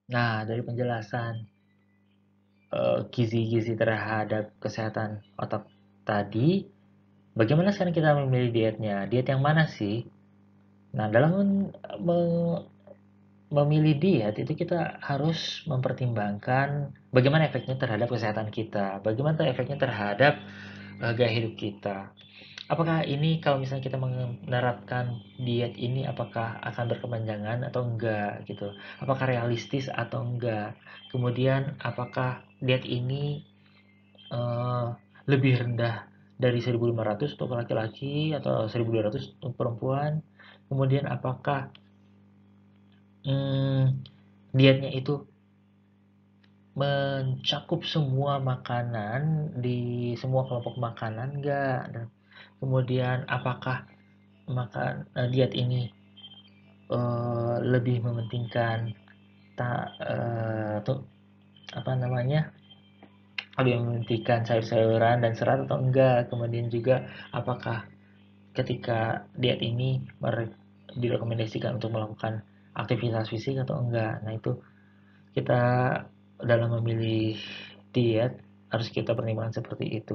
Nah, dari penjelasan gizi-gizi terhadap kesehatan otak tadi, bagaimana sekarang kita memilih dietnya? Diet yang mana sih? Nah, dalam me- memilih diet itu kita harus mempertimbangkan bagaimana efeknya terhadap kesehatan kita, bagaimana efeknya terhadap gaya hidup kita. Apakah ini kalau misalnya kita menerapkan diet ini apakah akan berkepanjangan atau enggak gitu. Apakah realistis atau enggak. Kemudian apakah diet ini eh, lebih rendah dari 1.500 untuk laki-laki atau 1.200 untuk perempuan. Kemudian apakah hmm, dietnya itu mencakup semua makanan di semua kelompok makanan enggak. Dan kemudian apakah diet ini lebih mementingkan tuh apa namanya, lebih mementingkan sayur-sayuran dan serat atau enggak. Kemudian juga apakah ketika diet ini direkomendasikan untuk melakukan aktivitas fisik atau enggak. Nah, itu kita dalam memilih diet harus kita pertimbangkan seperti itu.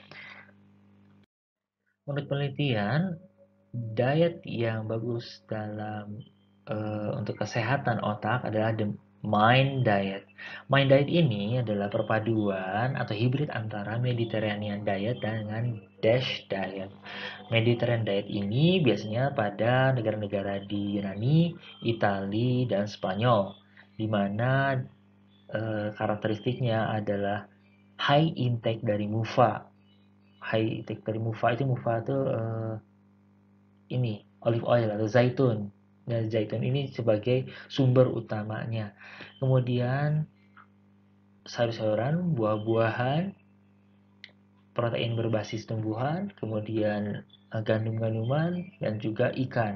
Menurut penelitian, diet yang bagus dalam untuk kesehatan otak adalah the Mind Diet. Mind Diet ini adalah perpaduan atau hibrid antara Mediterranean Diet dengan Dash Diet. Mediterranean Diet ini biasanya pada negara-negara di Yunani, Italia, dan Spanyol, di mana karakteristiknya adalah high intake dari MUFA. High intake dari MUFA itu ini olive oil atau zaitun. Dan zaitun ini sebagai sumber utamanya. Kemudian sayur-sayuran, buah-buahan, protein berbasis tumbuhan, kemudian gandum-ganduman, dan juga ikan.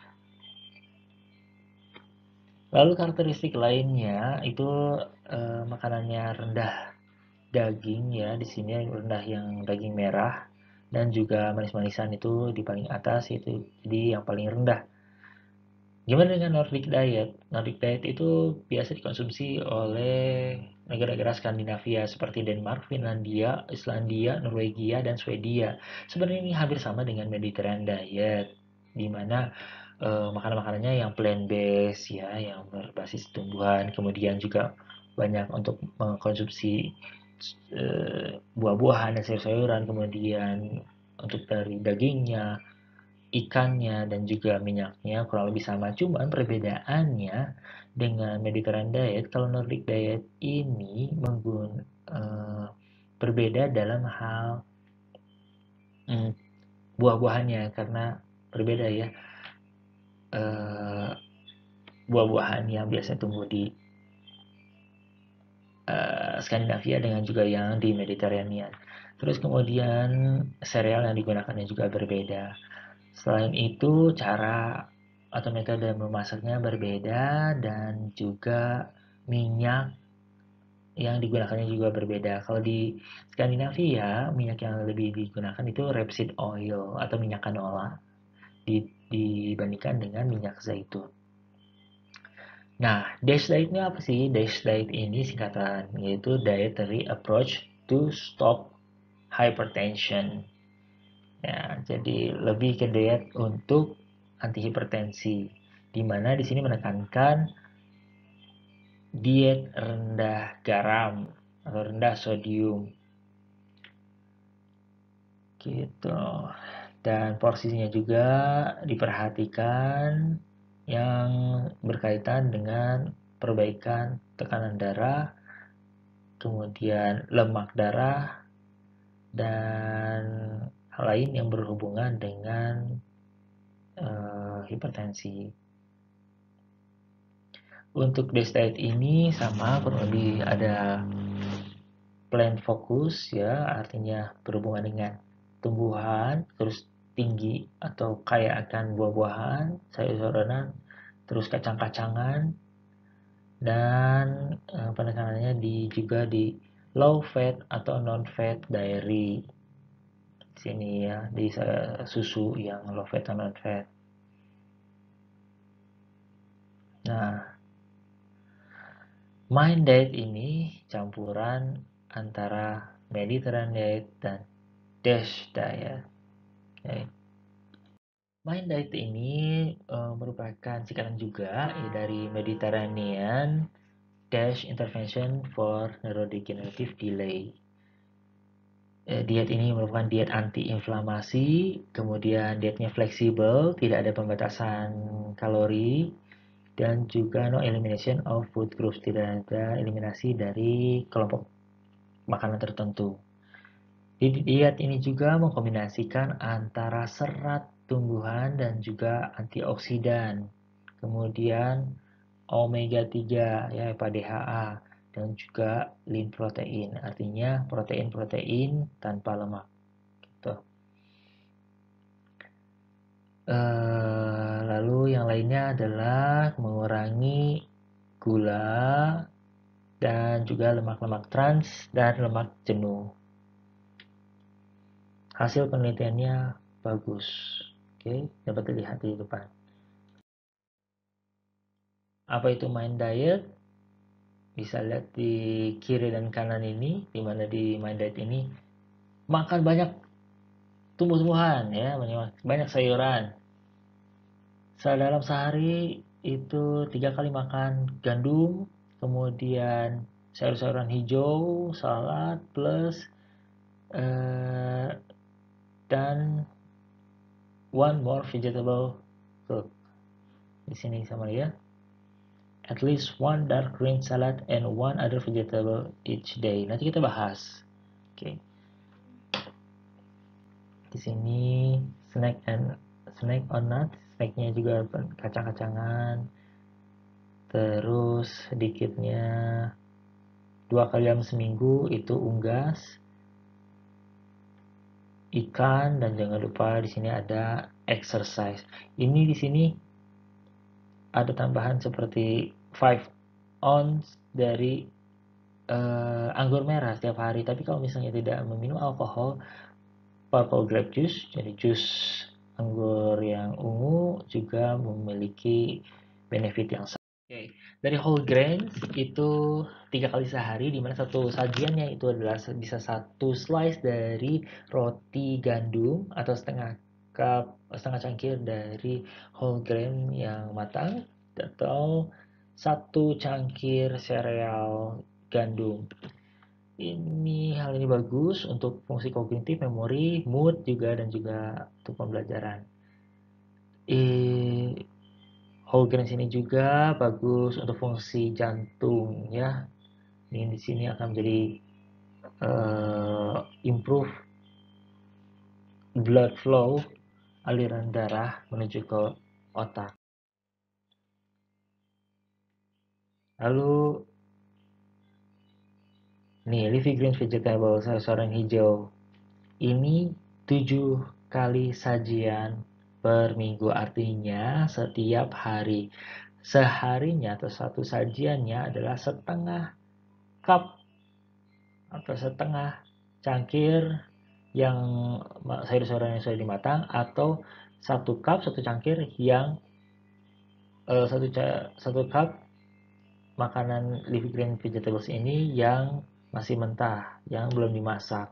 Lalu karakteristik lainnya itu makanannya rendah daging ya, di sini rendah yang daging merah dan juga manis-manisan itu di paling atas itu jadi yang paling rendah. Gimana dengan Nordic Diet? Nordic Diet itu biasa dikonsumsi oleh negara-negara Skandinavia seperti Denmark, Finlandia, Islandia, Norwegia, dan Swedia. Sebenarnya ini hampir sama dengan Mediterranean Diet, di mana makanan-makanannya yang plant-based ya, yang berbasis tumbuhan, kemudian juga banyak untuk mengkonsumsi buah-buahan dan sayur-sayuran, kemudian untuk dari dagingnya, ikannya dan juga minyaknya kurang lebih sama. Cuman perbedaannya dengan Mediterranean Diet, kalau Nordic Diet ini berbeda dalam hal hmm, buah-buahannya karena berbeda ya. Eh, Buah-buahan yang biasanya tumbuh di Skandinavia dengan juga yang di Mediterranean. Terus kemudian sereal yang digunakannya juga berbeda. Selain itu, cara atau metode memasaknya berbeda dan juga minyak yang digunakannya juga berbeda. Kalau di Skandinavia, minyak yang lebih digunakan itu rapeseed oil atau minyak canola dibandingkan dengan minyak zaitun. Nah, DASH diet ini apa sih? DASH diet ini singkatan, yaitu Dietary Approach to Stop Hypertension. Ya, jadi lebih ke diet untuk anti hipertensi, di mana di sini menekankan diet rendah garam atau rendah sodium gitu. Dan porsinya juga diperhatikan yang berkaitan dengan perbaikan tekanan darah, kemudian lemak darah, dan hal lain yang berhubungan dengan hipertensi. Untuk dash diet ini sama kurang lebih ada plan fokus ya, artinya berhubungan dengan tumbuhan, terus tinggi atau kaya akan buah-buahan, sayur-sayuran, terus kacang-kacangan, dan penekanannya juga di low fat atau non fat dairy. Sini ya, di susu yang low fat atau non fat. Nah, Mind diet ini campuran antara Mediterranean diet dan DASH diet. Okay. Mind diet ini merupakan singkatan juga dari Mediterranean Dash Intervention for Neurodegenerative Delay. Diet ini merupakan diet anti-inflamasi, kemudian dietnya fleksibel, tidak ada pembatasan kalori, dan juga no elimination of food groups, tidak ada eliminasi dari kelompok makanan tertentu. Diet ini juga mengkombinasikan antara serat tumbuhan dan juga antioksidan, kemudian omega 3 ya DHA, dan juga lean protein, artinya protein-protein tanpa lemak gitu. Lalu yang lainnya adalah mengurangi gula dan juga lemak-lemak trans dan lemak jenuh. Hasil penelitiannya bagus. Oke, dapat dilihat di depan. Apa itu mind diet? Bisa lihat di kiri dan kanan ini, di mana di mind diet ini makan banyak tumbuh-tumbuhan ya, banyak sayuran. Dalam sehari itu 3 kali makan gandum, kemudian sayur-sayuran hijau, salad, plus dan one more vegetable cook. Di sini sama ya. At least one dark green salad and one other vegetable each day. Nanti kita bahas. Oke. Di sini snack on nuts. Snacknya juga kacang-kacangan. Terus sedikitnya 2 kali dalam seminggu itu unggas, ikan, dan jangan lupa di sini ada exercise. Ini di sini ada tambahan seperti 5 ounce dari anggur merah setiap hari. Tapi kalau misalnya tidak meminum alkohol, purple grape juice, jadi jus anggur yang ungu juga memiliki benefit yang sama. Okay. Dari whole grains itu 3 kali sehari, dimana satu sajiannya itu adalah bisa 1 slice dari roti gandum atau setengah cangkir dari whole grain yang matang, atau 1 cangkir sereal gandum. Hal ini bagus untuk fungsi kognitif, memori, mood juga, dan juga untuk pembelajaran. Whole grains ini juga bagus untuk fungsi jantung ya. Ini di sini akan menjadi improve blood flow, aliran darah menuju ke otak. Lalu nih, leafy green vegetable, sayur-sayuran hijau. Ini 7 kali sajian per minggu, artinya setiap hari. Seharinya atau satu sajiannya adalah setengah cup atau setengah cangkir yang sayur-sayuran yang sudah dimatang, atau 1 cup, 1 cangkir yang satu cup makanan leafy green vegetables ini yang masih mentah, yang belum dimasak.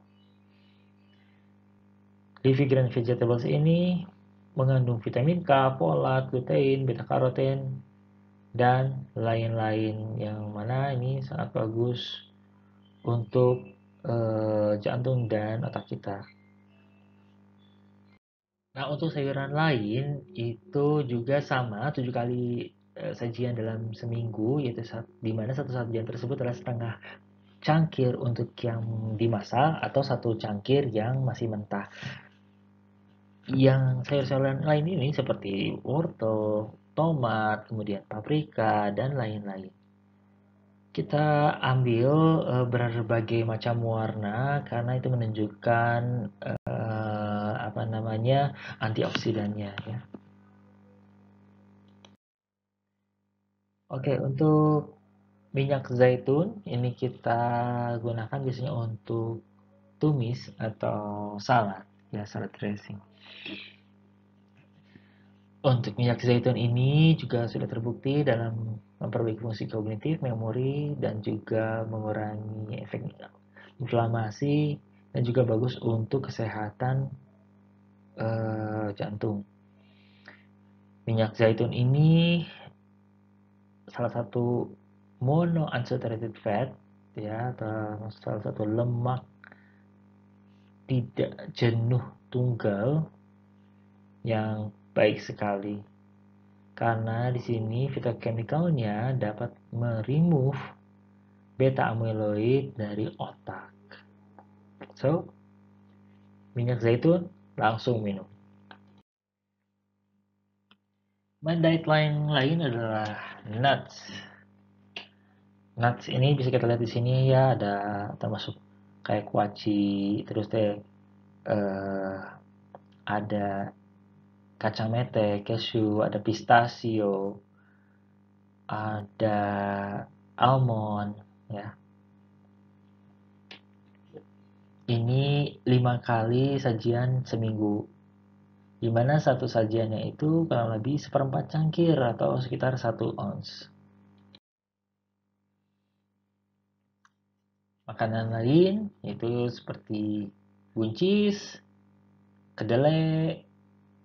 Leafy green vegetables ini mengandung vitamin K, folat, lutein, beta karoten, dan lain-lain, yang mana ini sangat bagus untuk jantung dan otak kita. Nah, untuk sayuran lain itu juga sama, 7 kali sajian dalam seminggu, yaitu di mana satu sajian tersebut adalah setengah cangkir untuk yang dimasak atau 1 cangkir yang masih mentah. Yang sayur-sayuran lain ini seperti wortel, tomat, kemudian paprika, dan lain-lain. Kita ambil berbagai macam warna karena itu menunjukkan antioksidannya ya. Oke, untuk minyak zaitun ini kita gunakan biasanya untuk tumis atau salad ya, salad dressing. Untuk minyak zaitun ini juga sudah terbukti dalam memperbaiki fungsi kognitif, memori, dan juga mengurangi efek inflamasi, dan juga bagus untuk kesehatan jantung. Minyak zaitun ini salah satu monounsaturated fat, ya, atau salah satu lemak tidak jenuh tunggal yang baik sekali. Karena di sini fitochemicalnya dapat meremove beta amyloid dari otak. So, minyak zaitun langsung minum. Diet lain adalah nuts. Nuts ini bisa kita lihat di sini ya, ada termasuk kayak kuaci, terus ada kacang mete, cashew, ada pistachio, ada almond, ya. Ini 5 kali sajian seminggu, di mana satu sajiannya itu kurang lebih 1/4 cangkir atau sekitar 1 ons. Makanan lain itu seperti buncis, kedelai,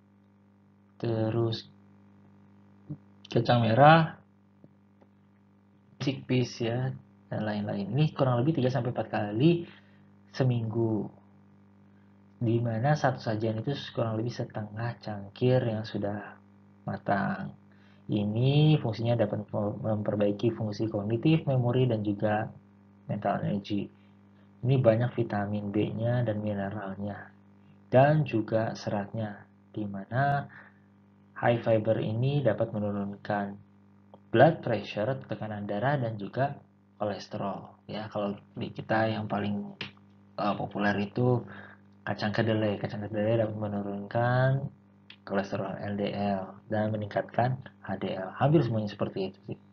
terus kacang merah, chickpeas ya, dan lain-lain. Ini kurang lebih 3-4 kali seminggu, di mana satu sajian itu kurang lebih setengah cangkir yang sudah matang. Ini fungsinya dapat memperbaiki fungsi kognitif, memori, dan juga mental energy. Ini banyak vitamin B-nya dan mineralnya, dan juga seratnya, di mana high fiber ini dapat menurunkan blood pressure, tekanan darah, dan juga kolesterol. Ya, kalau di kita yang paling populer itu kacang kedelai. Kacang kedelai dapat menurunkan kolesterol LDL dan meningkatkan HDL. Hampir semuanya seperti itu sih.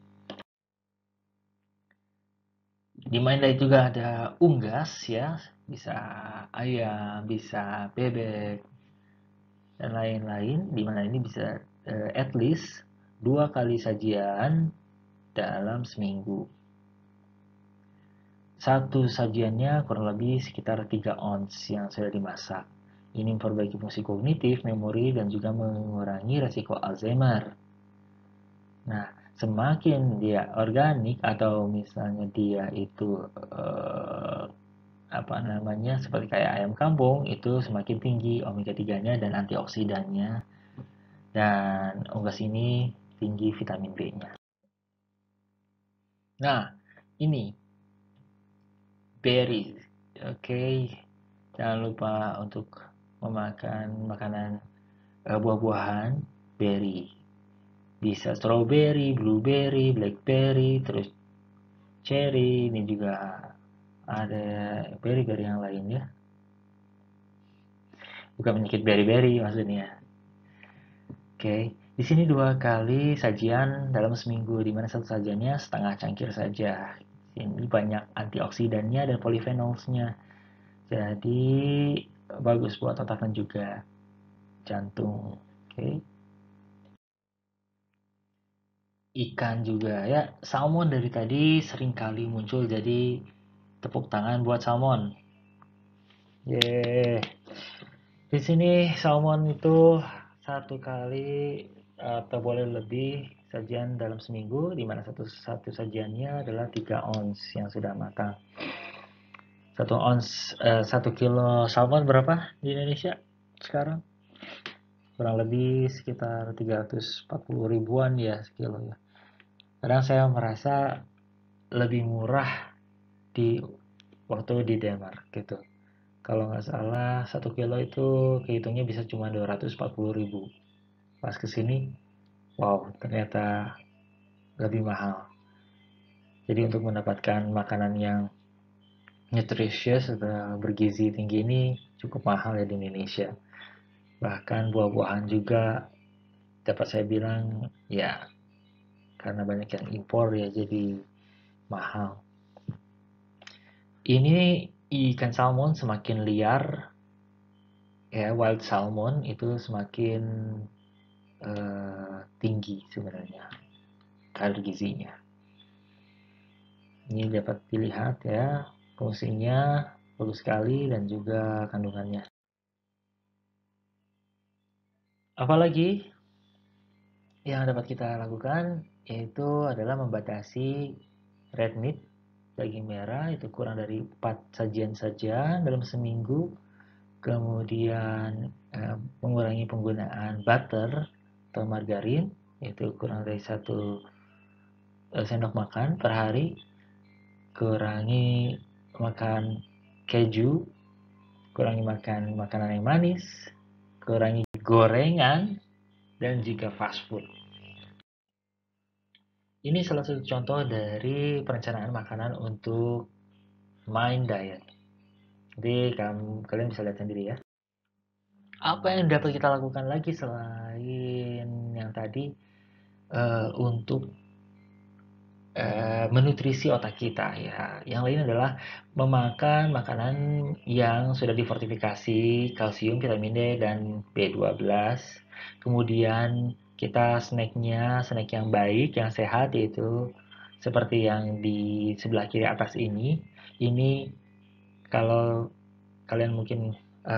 Di Mindlight juga ada unggas ya, bisa ayam, bisa bebek, dan lain-lain. Di mana ini bisa at least 2 kali sajian dalam seminggu. Satu sajiannya kurang lebih sekitar 3 ons yang sudah dimasak. Ini memperbaiki fungsi kognitif, memori, dan juga mengurangi resiko Alzheimer. Nah, semakin dia organik atau misalnya dia itu seperti kayak ayam kampung, itu semakin tinggi omega 3-nya dan antioksidannya. Dan unggas ini tinggi vitamin B-nya. Nah, ini berry. Oke, jangan lupa untuk memakan makanan buah-buahan berry. Bisa strawberry, blueberry, blackberry, terus cherry. Ini juga ada berry-berry yang lain ya. Bukan penyakit berry-berry maksudnya. Oke, di sini 2 kali sajian dalam seminggu, di mana satu sajiannya setengah cangkir saja. Ini banyak antioksidannya dan polyphenolsnya. Jadi bagus buat otak dan juga jantung. Oke. Ikan juga ya, salmon dari tadi sering kali muncul, jadi tepuk tangan buat salmon. Yeay. Di sini salmon itu 1 kali atau boleh lebih sajian dalam seminggu, di mana satu sajiannya adalah 3 ons yang sudah matang. 1 ons 1 kilo salmon berapa di Indonesia sekarang? Kurang lebih sekitar 340 ribuan ya sekilo ya. Kadang saya merasa lebih murah di waktu di Denmark gitu. Kalau nggak salah 1 kilo itu kehitungnya bisa cuma 240 ribu. Pas kesini, wow, ternyata lebih mahal. Jadi untuk mendapatkan makanan yang nutritious atau bergizi tinggi ini cukup mahal ya di Indonesia. Bahkan buah-buahan juga dapat saya bilang ya, karena banyak yang impor ya jadi mahal. Ini ikan salmon semakin liar ya, wild salmon itu semakin tinggi sebenarnya. kadar gizinya. Ini dapat dilihat ya, fungsinya bagus sekali dan juga kandungannya. Apalagi yang dapat kita lakukan yaitu adalah membatasi red meat, daging merah, itu kurang dari 4 sajian saja dalam seminggu. Kemudian mengurangi penggunaan butter atau margarin, yaitu kurang dari 1 sendok makan per hari. Kurangi makan keju, kurangi makan makanan yang manis, kurangi gorengan, dan juga fast food. Ini salah satu contoh dari perencanaan makanan untuk Mind Diet. Jadi kalian bisa lihat sendiri ya. Apa yang dapat kita lakukan lagi selain yang tadi untuk menutrisi otak kita ya. Yang lain adalah memakan makanan yang sudah difortifikasi kalsium, vitamin D, dan B12. Kemudian kita snack yang baik, yang sehat, yaitu seperti yang di sebelah kiri atas ini. Ini kalau kalian mungkin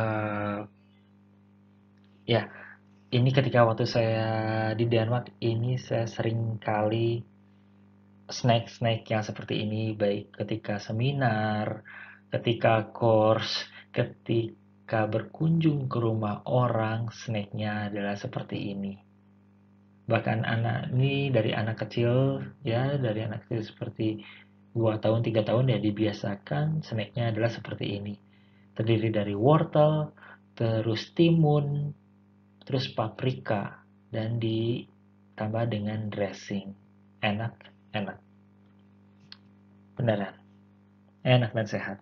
ya, ini ketika waktu saya di Denmark ini saya sering kali snack-snack yang seperti ini, baik ketika seminar, ketika course, ketika berkunjung ke rumah orang, snacknya adalah seperti ini. Bahkan anak ini dari anak kecil ya, dari anak kecil seperti 2 tahun, 3 tahun ya dibiasakan snacknya adalah seperti ini. Terdiri dari wortel, terus timun, terus paprika, dan ditambah dengan dressing. Enak, enak. Beneran. Enak dan sehat.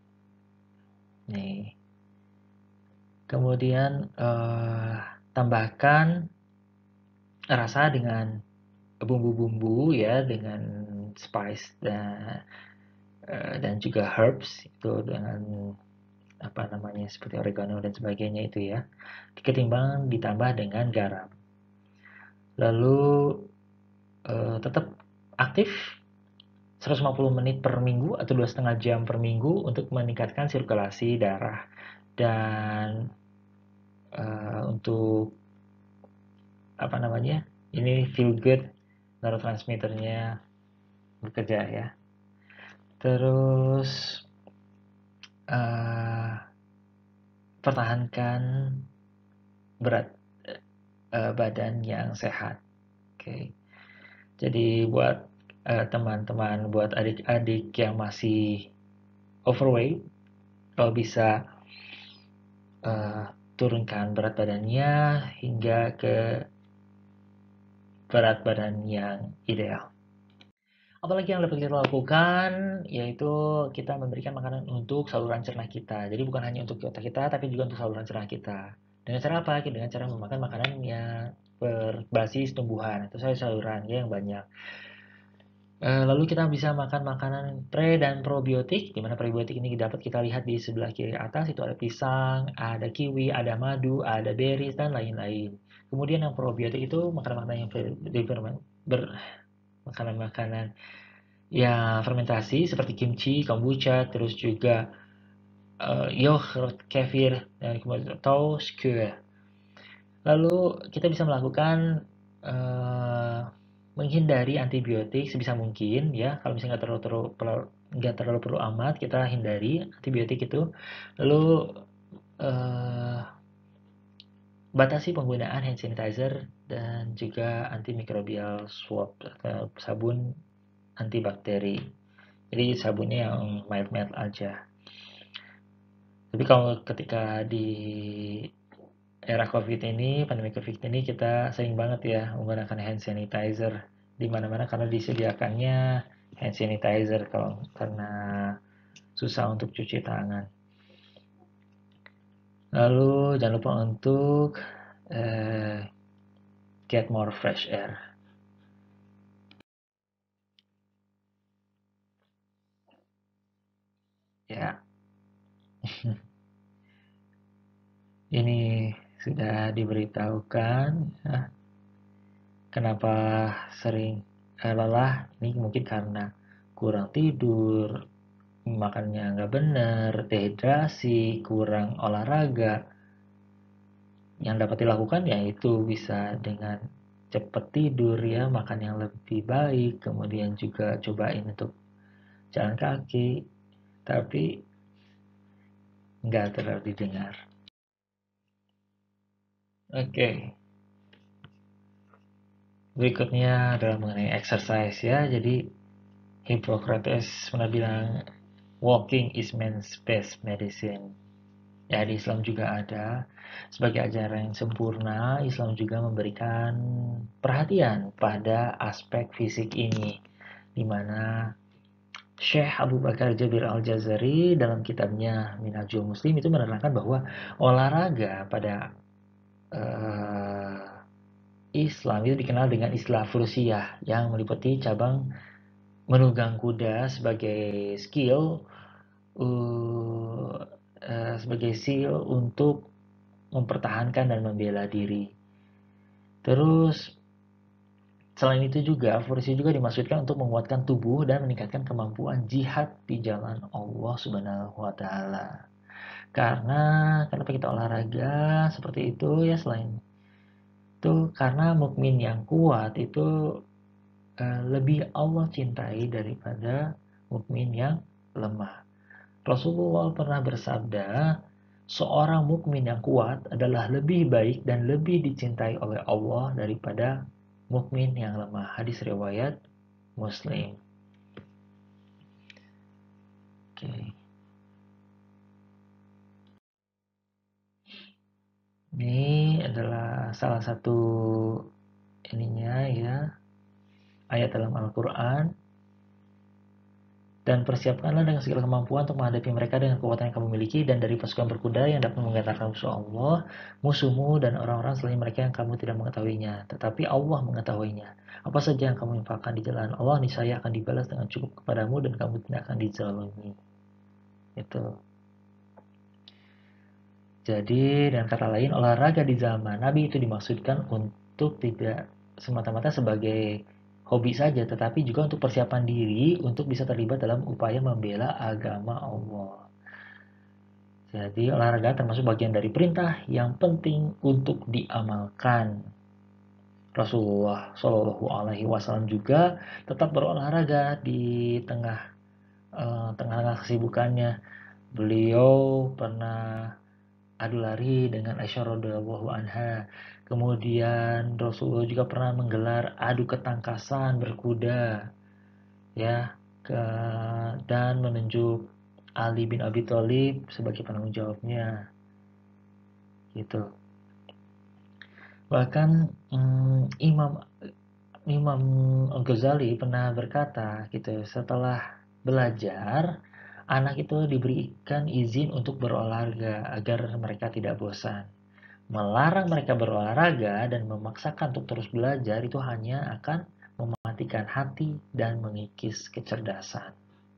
Nih. Kemudian tambahkan rasa dengan bumbu-bumbu ya, dengan spice dan juga herbs itu dengan apa namanya seperti oregano dan sebagainya itu ya. Ketimbang ditambah dengan garam. Lalu tetap aktif 150 menit per minggu atau 2,5 jam per minggu untuk meningkatkan sirkulasi darah dan untuk apa namanya ini feel good neurotransmitternya bekerja ya. Terus pertahankan berat badan yang sehat. Oke. Jadi buat teman-teman, buat adik-adik yang masih overweight, kalau bisa turunkan berat badannya hingga ke berat badan yang ideal. Apalagi yang dapat kita lakukan, yaitu kita memberikan makanan untuk saluran cerna kita. Jadi bukan hanya untuk otak kita, tapi juga untuk saluran cerna kita. Dengan cara apa? Dengan cara memakan makanan yang berbasis tumbuhan, atau saluran ya, yang banyak. Lalu kita bisa makan makanan pre dan probiotik, di mana probiotik ini dapat kita lihat di sebelah kiri atas, itu ada pisang, ada kiwi, ada madu, ada berries, dan lain-lain. Kemudian yang probiotik itu makanan-makanan yang makanan-makanan ya fermentasi seperti kimchi, kombucha, terus juga yogurt, kefir, dan kemudian atau skyr. Lalu kita bisa melakukan menghindari antibiotik sebisa mungkin ya. Kalau misalnya nggak terlalu perlu amat, kita hindari antibiotik itu. Lalu batasi penggunaan hand sanitizer dan juga antimikrobial swab atau sabun antibakteri. Jadi sabunnya yang mild-mild aja. Tapi kalau ketika di era COVID ini, pandemi COVID ini, kita sering banget ya menggunakan hand sanitizer di mana-mana karena disediakannya hand sanitizer karena susah untuk cuci tangan. Lalu jangan lupa untuk get more fresh air. Ya, ini sudah diberitahukan ya, kenapa sering lelah, ini mungkin karena kurang tidur, makannya nggak benar, dehidrasi, kurang olahraga. Yang dapat dilakukan yaitu bisa dengan cepat tidur ya, makan yang lebih baik, kemudian juga cobain untuk jalan kaki, tapi nggak terlalu didengar. Oke, berikutnya adalah mengenai exercise ya. Jadi Hippocrates pernah bilang walking is man's best medicine. Ya, di Islam juga ada. Sebagai ajaran yang sempurna, Islam juga memberikan perhatian pada aspek fisik ini, di mana Syekh Abu Bakar Jabir Al-Jazari dalam kitabnya Minhajul Muslim itu menerangkan bahwa olahraga pada uh, Islam itu dikenal dengan istilah fursiyah yang meliputi cabang menunggang kuda uh, sebagai skill untuk mempertahankan dan membela diri. Terus selain itu juga fungsi juga dimaksudkan untuk menguatkan tubuh dan meningkatkan kemampuan jihad di jalan Allah Subhanahu wa taala. Karena kenapa kita olahraga seperti itu ya, selain itu karena mukmin yang kuat itu lebih Allah cintai daripada mukmin yang lemah. Rasulullah pernah bersabda, seorang mukmin yang kuat adalah lebih baik dan lebih dicintai oleh Allah daripada mukmin yang lemah. Hadis riwayat Muslim. Oke. Ini adalah salah satu ininya ya, ayat dalam Al-Qur'an. Dan persiapkanlah dengan segala kemampuan untuk menghadapi mereka dengan kekuatan yang kamu miliki dan dari pasukan berkuda yang dapat menggantarkan musuh Allah, musuhmu dan orang-orang selain mereka yang kamu tidak mengetahuinya. Tetapi Allah mengetahuinya. Apa saja yang kamu infakkan di jalan Allah, niscaya akan dibalas dengan cukup kepadamu dan kamu tidak akan dizalimi. Itu. Jadi, dengan kata lain, olahraga di zaman Nabi itu dimaksudkan untuk tidak semata-mata sebagai hobi saja, tetapi juga untuk persiapan diri untuk bisa terlibat dalam upaya membela agama Allah. Jadi, olahraga termasuk bagian dari perintah yang penting untuk diamalkan. Rasulullah Shallallahu Alaihi Wasallam juga tetap berolahraga di tengah-tengah kesibukannya. Beliau pernah adu lari dengan Aisyah radhiyallahu anha. Kemudian Rasulullah juga pernah menggelar adu ketangkasan berkuda, ya, dan menunjuk Ali bin Abi Thalib sebagai penanggung jawabnya, gitu. Bahkan Imam Imam Ghazali pernah berkata, gitu, setelah belajar, anak itu diberikan izin untuk berolahraga agar mereka tidak bosan. Melarang mereka berolahraga dan memaksakan untuk terus belajar itu hanya akan mematikan hati dan mengikis kecerdasan.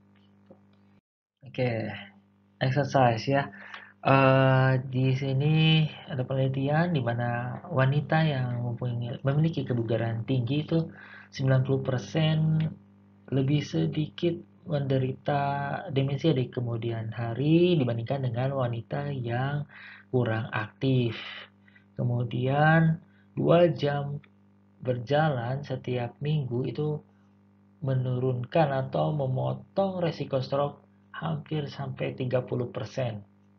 Oke, exercise ya. Di sini ada penelitian di mana wanita yang memiliki kebugaran tinggi itu 90% lebih sedikit menderita demensia di kemudian hari dibandingkan dengan wanita yang kurang aktif. Kemudian 2 jam berjalan setiap minggu itu menurunkan atau memotong resiko stroke hampir sampai 30%.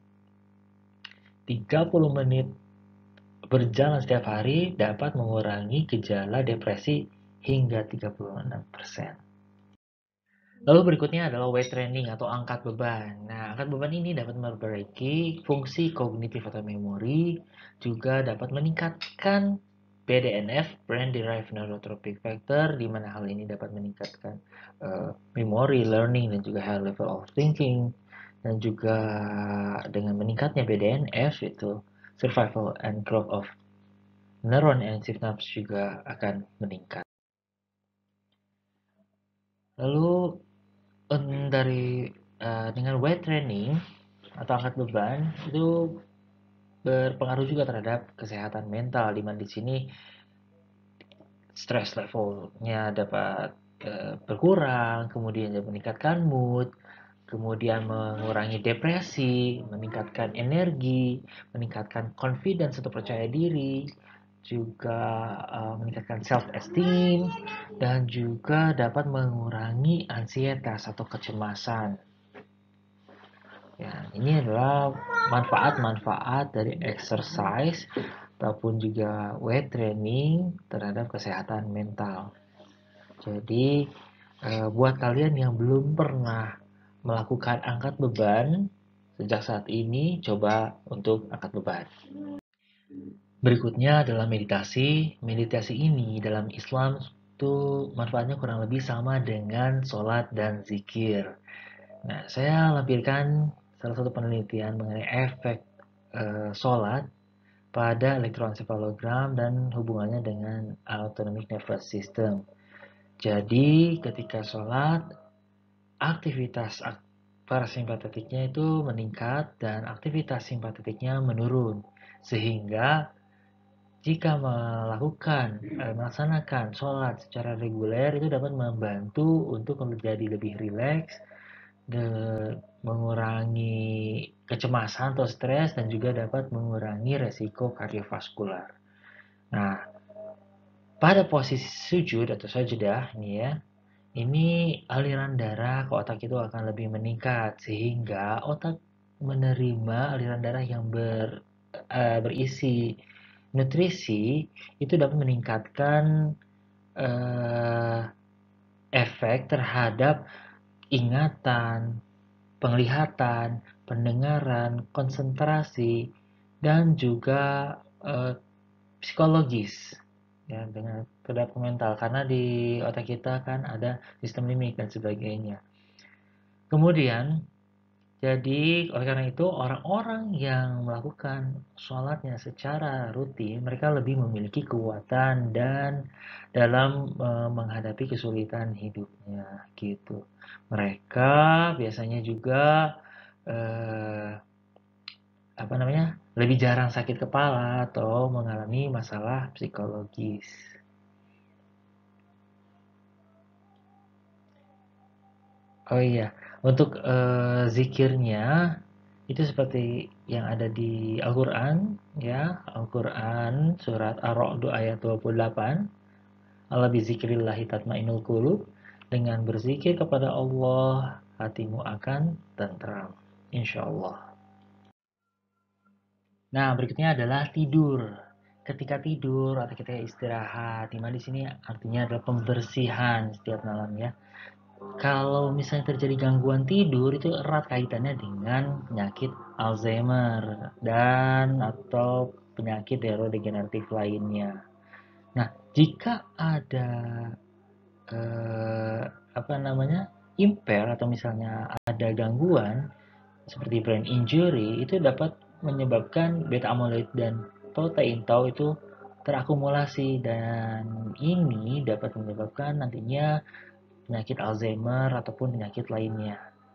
30 menit berjalan setiap hari dapat mengurangi gejala depresi hingga 36%. Lalu berikutnya adalah weight training atau angkat beban. Nah, angkat beban ini dapat memperbaiki fungsi kognitif atau memori, juga dapat meningkatkan BDNF, Brain Derived Neurotrophic Factor, di mana hal ini dapat meningkatkan memory, learning, dan juga high level of thinking. Dan juga dengan meningkatnya BDNF itu survival and growth of neuron and synapse juga akan meningkat. Lalu dengan weight training atau angkat beban itu berpengaruh juga terhadap kesehatan mental, di mana di sini stress levelnya dapat berkurang, kemudian meningkatkan mood, kemudian mengurangi depresi, meningkatkan energi, meningkatkan confidence atau percaya diri, juga meningkatkan self esteem, dan juga dapat mengurangi ansietas atau kecemasan. Ya, ini adalah manfaat-manfaat dari exercise ataupun juga weight training terhadap kesehatan mental. Jadi, buat kalian yang belum pernah melakukan angkat beban, sejak saat ini coba untuk angkat beban. Berikutnya adalah meditasi. Meditasi ini dalam Islam itu manfaatnya kurang lebih sama dengan sholat dan zikir. Nah, saya lampirkan salah satu penelitian mengenai efek sholat pada elektroencefalogram dan hubungannya dengan autonomic nervous system. Jadi, ketika sholat, aktivitas parasimpatetiknya itu meningkat dan aktivitas simpatetiknya menurun. Sehingga jika melaksanakan sholat secara reguler itu dapat membantu untuk menjadi lebih rileks, mengurangi kecemasan atau stres, dan juga dapat mengurangi resiko kardiovaskular. Nah, pada posisi sujud atau sajadah nih ya, ini aliran darah ke otak itu akan lebih meningkat sehingga otak menerima aliran darah yang berisi nutrisi itu dapat meningkatkan eh, efek terhadap ingatan, penglihatan, pendengaran, konsentrasi, dan juga psikologis ya dengan terhadap mental karena di otak kita kan ada sistem limik dan sebagainya. Kemudian jadi oleh karena itu orang-orang yang melakukan sholatnya secara rutin mereka lebih memiliki kekuatan dan dalam menghadapi kesulitan hidupnya gitu. Mereka biasanya juga eh, apa namanya lebih jarang sakit kepala atau mengalami masalah psikologis. Oh iya, untuk zikirnya itu seperti yang ada di Al-Quran, ya, Al-Quran surat Ar-Ra'd ayat 28. Ala bizikrillahi tatmainnul qulub. Dengan berzikir kepada Allah, hatimu akan tentram. Insya Allah. Nah, berikutnya adalah tidur. Ketika tidur atau kita istirahat, dimana di sini artinya adalah pembersihan setiap malam ya. Kalau misalnya terjadi gangguan tidur itu erat kaitannya dengan penyakit Alzheimer dan atau penyakit neurodegeneratif lainnya. Nah, jika ada eh, apa namanya impair atau misalnya ada gangguan seperti brain injury itu dapat menyebabkan beta amyloid dan protein tau itu terakumulasi dan ini dapat menyebabkan nantinya penyakit Alzheimer ataupun penyakit lainnya.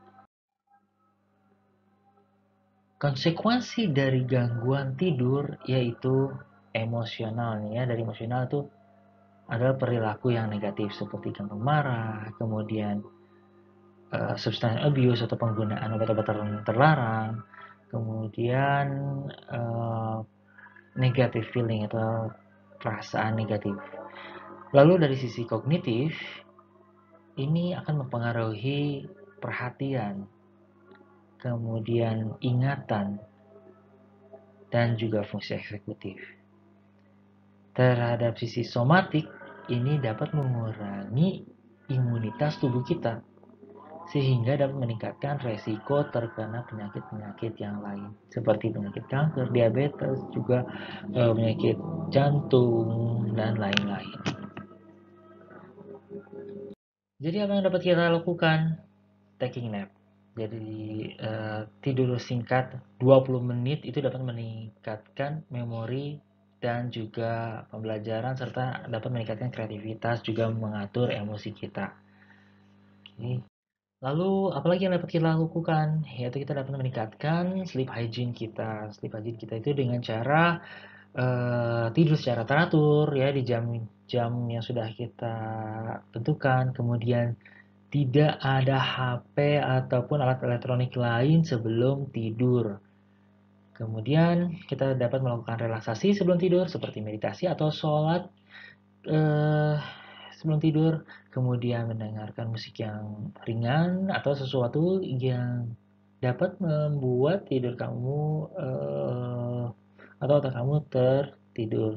Konsekuensi dari gangguan tidur yaitu emosional nih ya. Dari emosional itu adalah perilaku yang negatif seperti gampang marah, kemudian substance abuse atau penggunaan obat-obatan terlarang, kemudian uh, negative feeling atau perasaan negatif. Lalu dari sisi kognitif, ini akan mempengaruhi perhatian, kemudian ingatan, dan juga fungsi eksekutif. Terhadap sisi somatik, ini dapat mengurangi imunitas tubuh kita, sehingga dapat meningkatkan resiko terkena penyakit-penyakit yang lain, seperti penyakit kanker, diabetes, juga penyakit jantung, dan lain-lain. Jadi apa yang dapat kita lakukan? Taking nap. Jadi tidur singkat 20 menit itu dapat meningkatkan memori dan juga pembelajaran serta dapat meningkatkan kreativitas juga mengatur emosi kita. Oke. Lalu apalagi yang dapat kita lakukan? Yaitu kita dapat meningkatkan sleep hygiene kita. Sleep hygiene kita itu dengan cara tidur secara teratur ya di jam yang sudah kita tentukan, kemudian tidak ada HP ataupun alat elektronik lain sebelum tidur. Kemudian kita dapat melakukan relaksasi sebelum tidur seperti meditasi atau sholat eh, sebelum tidur. Kemudian mendengarkan musik yang ringan atau sesuatu yang dapat membuat tidur kamu atau otak kamu tertidur.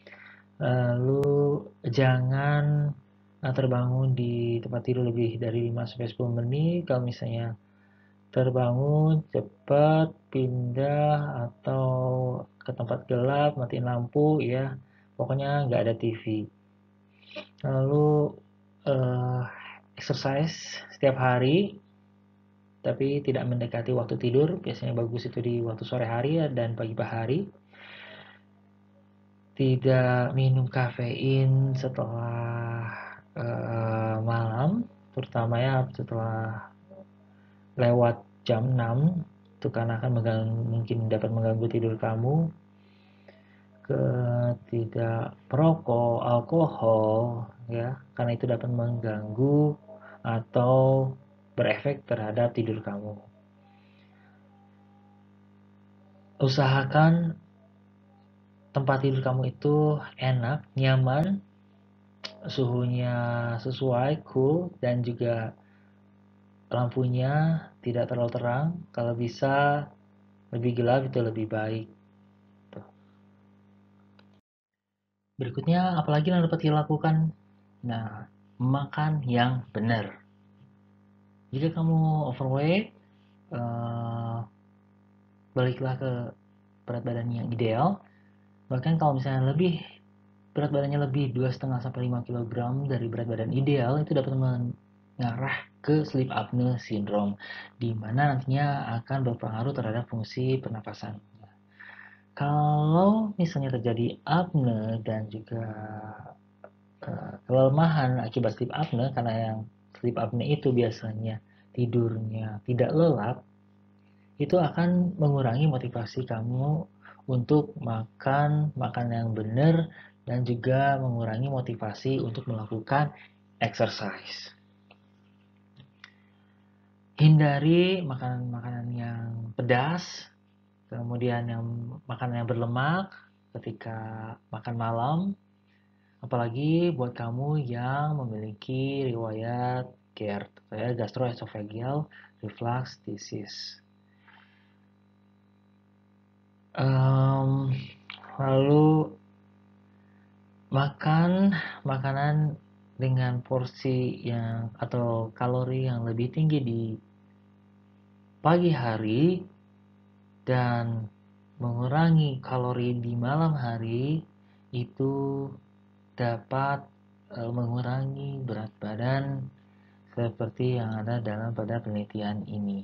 Lalu jangan terbangun di tempat tidur lebih dari 5-10 menit. Kalau misalnya terbangun, cepat pindah atau ke tempat gelap, matiin lampu ya. Pokoknya nggak ada TV. Lalu eh, exercise setiap hari, tapi tidak mendekati waktu tidur. Biasanya bagus itu di waktu sore hari dan pagi hari. Tidak minum kafein setelah malam, terutama ya setelah lewat jam 6, itu karena akan mungkin dapat mengganggu tidur kamu. Tidak perokok, alkohol, ya, karena itu dapat mengganggu atau berefek terhadap tidur kamu. Usahakan tempat tidur kamu itu enak, nyaman, suhunya sesuai, cool, dan juga lampunya tidak terlalu terang. Kalau bisa lebih gelap itu lebih baik. Berikutnya, apalagi yang dapat dilakukan? Nah, makan yang benar. Jika kamu overweight, eh, baliklah ke berat badan yang ideal. Bahkan kalau misalnya berat badannya lebih 2,5-5 kg dari berat badan ideal, itu dapat mengarah ke sleep apnea syndrome, di mana nantinya akan berpengaruh terhadap fungsi pernapasan. Kalau misalnya terjadi apnea dan juga kelemahan akibat sleep apnea, karena yang sleep apnea itu biasanya tidurnya tidak lelap, itu akan mengurangi motivasi kamu untuk makan makanan yang benar dan juga mengurangi motivasi untuk melakukan exercise. Hindari makanan-makanan yang pedas, kemudian makanan yang berlemak ketika makan malam, apalagi buat kamu yang memiliki riwayat GERD, gastroesophageal reflux disease. Lalu makan makanan dengan porsi atau kalori yang lebih tinggi di pagi hari dan mengurangi kalori di malam hari itu dapat mengurangi berat badan seperti yang ada pada penelitian ini.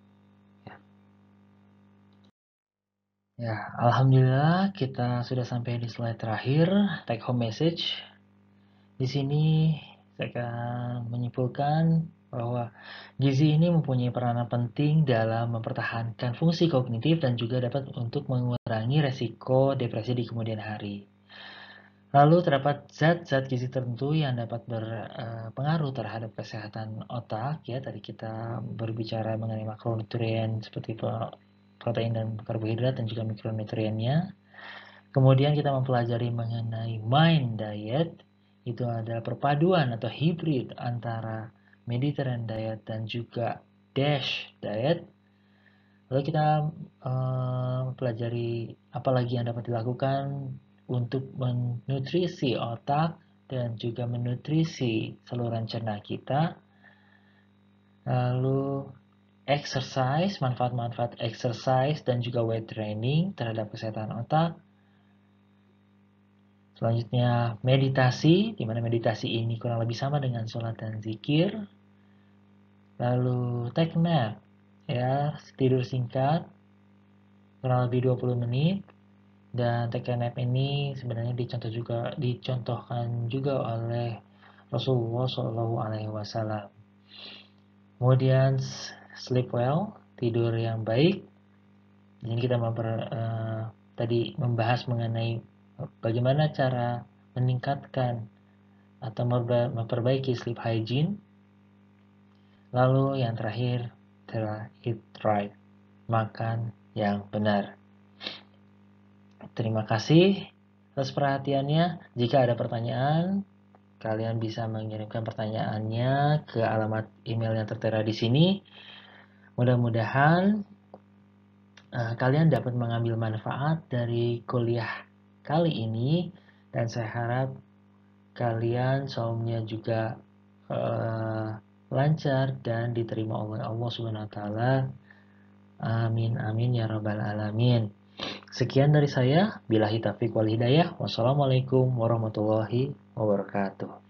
Ya, alhamdulillah kita sudah sampai di slide terakhir, take home message. Di sini saya akan menyimpulkan bahwa gizi ini mempunyai peranan penting dalam mempertahankan fungsi kognitif dan juga dapat untuk mengurangi resiko depresi di kemudian hari. Lalu terdapat zat-zat gizi tertentu yang dapat berpengaruh terhadap kesehatan otak. Ya, tadi kita berbicara mengenai makronutrien seperti protein dan karbohidrat dan juga mikronutriennya. Kemudian kita mempelajari mengenai mind diet. Itu ada perpaduan atau hybrid antara Mediterranean diet dan juga DASH diet. Lalu kita mempelajari apa lagi yang dapat dilakukan untuk menutrisi otak dan juga menutrisi saluran cerna kita. Lalu exercise, manfaat-manfaat exercise dan juga weight training terhadap kesehatan otak. Selanjutnya meditasi, di mana meditasi ini kurang lebih sama dengan sholat dan zikir. Lalu take nap, ya, tidur singkat, kurang lebih 20 menit. Dan take nap ini sebenarnya dicontohkan juga oleh Rasulullah SAW. Kemudian sleep well, tidur yang baik. Jadi kita tadi membahas mengenai bagaimana cara meningkatkan atau memperbaiki sleep hygiene. Lalu yang terakhir adalah eat right, makan yang benar. Terima kasih atas perhatiannya. Jika ada pertanyaan, kalian bisa mengirimkan pertanyaannya ke alamat email yang tertera di sini. Mudah-mudahan kalian dapat mengambil manfaat dari kuliah kali ini, dan saya harap kalian saumnya juga lancar dan diterima oleh Allah Subhanahu wa taala. Amin amin ya rabbal alamin. Sekian dari saya, billahi taufiq wal hidayah. Wassalamualaikum warahmatullahi wabarakatuh.